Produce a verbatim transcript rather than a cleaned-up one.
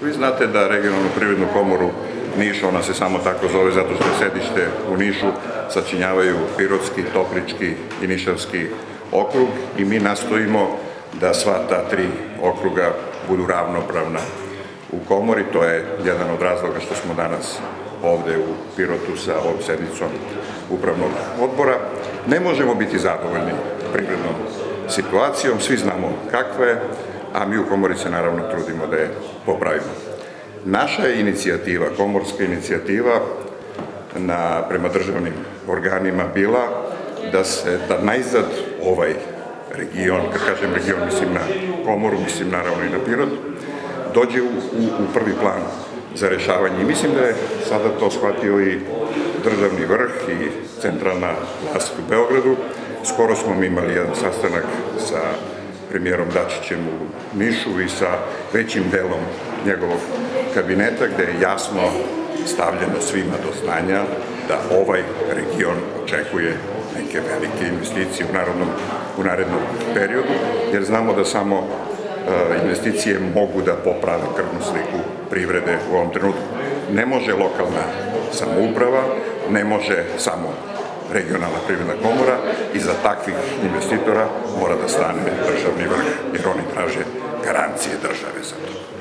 Vi znate da regionalnu privrednu komoru Niša, ona se samo tako zove zato što je sedište u Nišu, sačinjavaju Pirotski, Toplički i Nišavski okrug i mi nastojimo da sva ta tri okruga budu ravnopravna u komori. To je jedan od razloga što smo danas ovde u Pirotu sa ovom sednicom upravnog odbora. Ne možemo biti zadovoljni privrednom situacijom, svi znamo kakva je, a mi u komori se naravno trudimo da je popravimo. Naša je inicijativa, komorska inicijativa na, prema državnim organima bila da se, da najzad ovaj region, kad kažem region, mislim na komoru, mislim naravno i na Pirot, dođe u, u, u prvi plan za rešavanje. I mislim da je sada to shvatio i državni vrh i centralna vlast u Beogradu. Skoro smo mi imali jedan sastanak sa premijerom Dačićem u Nišu i sa većim delom njegovog kabineta, gde je jasno stavljeno svima do znanja da ovaj region očekuje neke velike investicije u, narodnom, u narednom periodu, jer znamo da samo uh, investicije mogu da poprave krvnu sliku privrede u ovom trenutku. Ne može lokalna samouprava, ne može samo regionalna privredna komora, i za takvih investitora mora da stane državni vrh, jer oni traže garancije države za to.